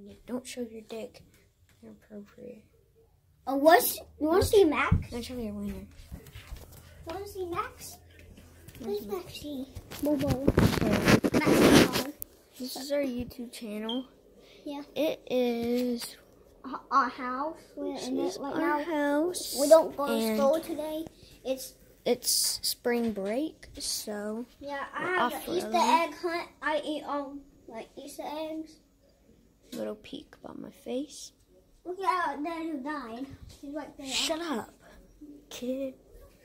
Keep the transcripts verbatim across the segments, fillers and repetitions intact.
Yeah, don't show your dick. Inappropriate. Oh, what's, you want to see Max? Don't show your wiener. You want to see Max? Where's Maxie? Bobo. Maxie. This is our YouTube channel. Yeah. It is Our house. We're in it right now. our house. We don't go to and school today. It's It's spring break, so yeah. I we're have off an Easter early. egg hunt. I eat um like Easter eggs. Little peek about my face. Look at that who died. She's right there. Shut up, kid.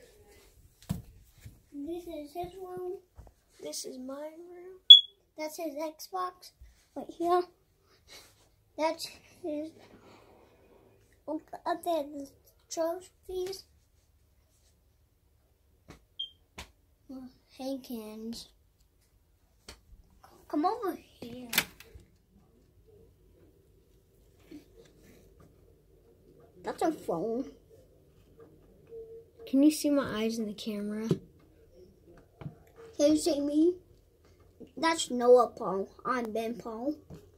This is his room. This is my room. That's his Xbox. Right here. That's his. Up up there, the trophies. Hankins. Come over here. That's a phone. Can you see my eyes in the camera? Can you see me? That's Noah Paul. I'm Ben Paul.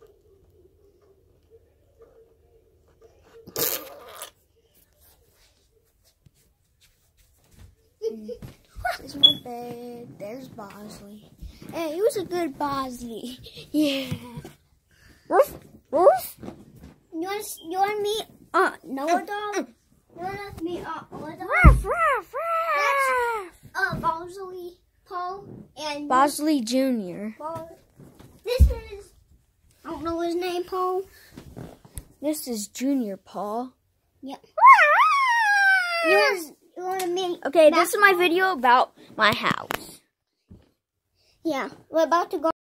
This is my bed. There's Bosley. Hey, he was a good Bosley. Yeah. Woof, woof. You want you want to meet uh Noah dog? You want to meet uh Noah dog? Ruff, ruff, ruff. Uh, Bosley Paul and Bosley Junior Paul. This is I don't know his name, Paul. This is Junior Paul. Yeah. You want you want to meet? Okay, this is my video about my house. Yeah, we're about to go.